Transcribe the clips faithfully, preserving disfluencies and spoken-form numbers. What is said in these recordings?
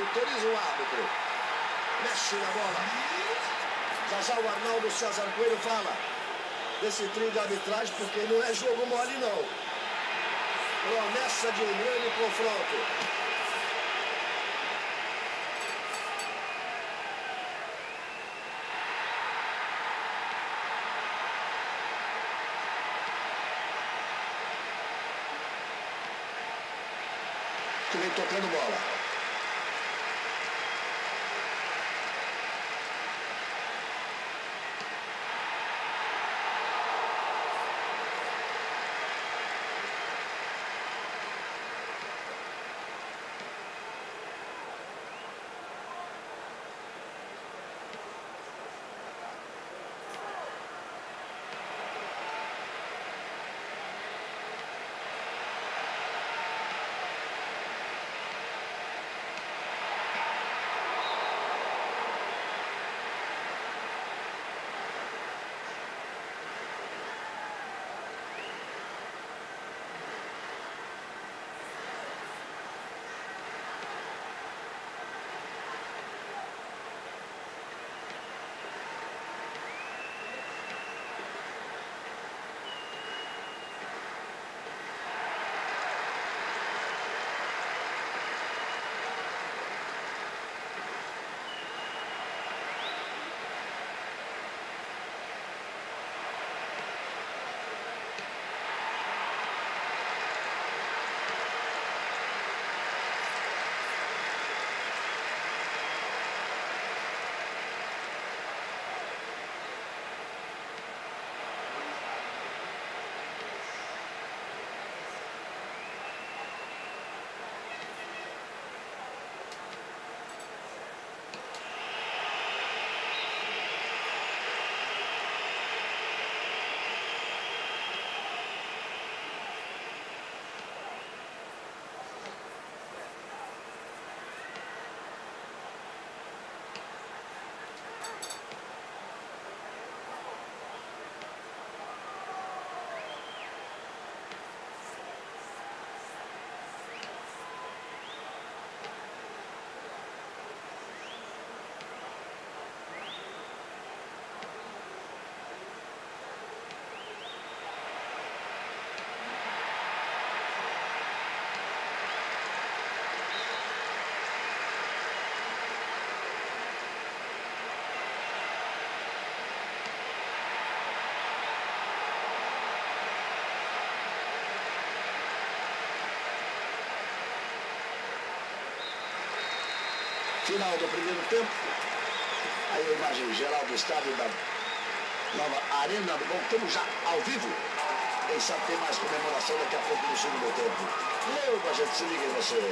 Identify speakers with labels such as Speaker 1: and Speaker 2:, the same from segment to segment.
Speaker 1: Autoriza o árbitro. Mexe na bola. Já já o Arnaldo César Coelho fala desse trio de arbitragem, porque não é jogo mole, não. Promessa de um grande confronto. Que vem tocando bola. Final do primeiro tempo. Aí a imagem geral do estádio da nova Arena do Bom. Temos já ao vivo. Quem sabe tem mais comemoração daqui a pouco no segundo tempo. Leudo, a gente se liga em você.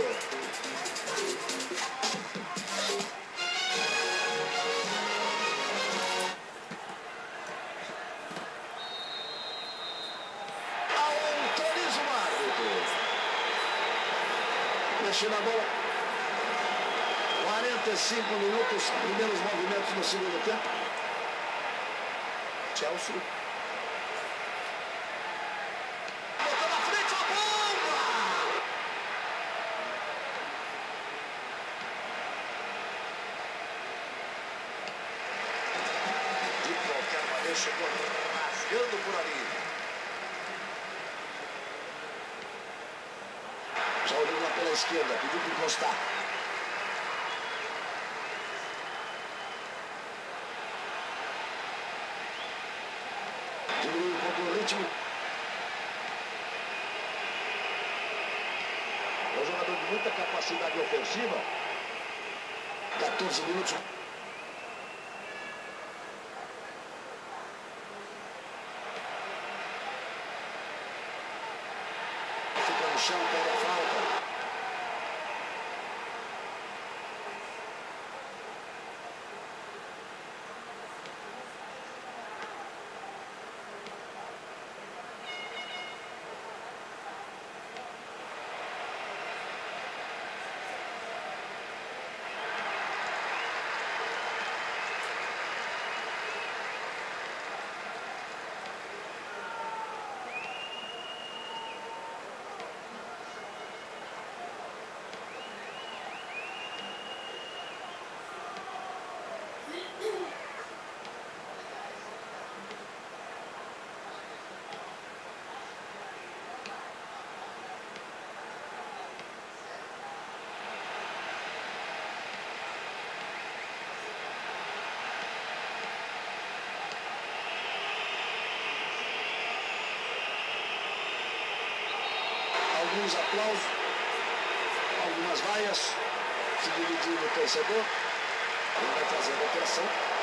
Speaker 1: Autoriza o árbitro. Mexe na bola. quarenta e cinco minutos, primeiros movimentos no segundo tempo. Chelsea. Botou na frente a bomba! De qualquer maneira, chegou rasgando por ali. Já olhou lá pela esquerda, pediu para encostar. Diminuiu um pouco o ritmo. É um jogador de muita capacidade ofensiva. quatorze minutos. Fica no chão, pega a falta. alguns aplausos, algumas vaias, se dividindo o torcedor. Ele vai fazendo a criação.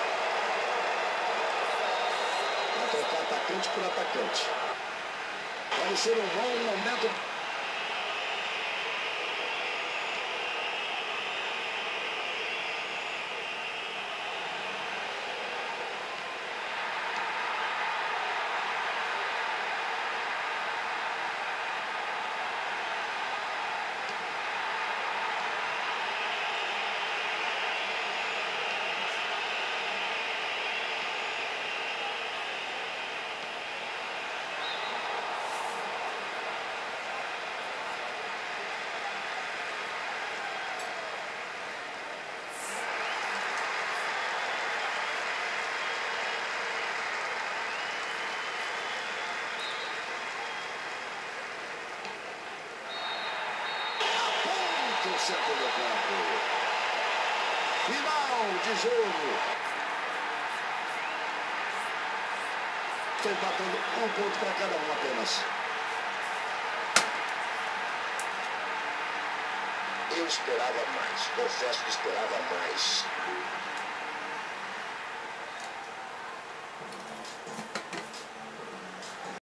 Speaker 1: Vai trocar atacante por atacante. Vai ser um bom momento. No centro do campo. Final de jogo. Estou empatando um ponto para cada um apenas. Eu esperava mais. Confesso que esperava mais.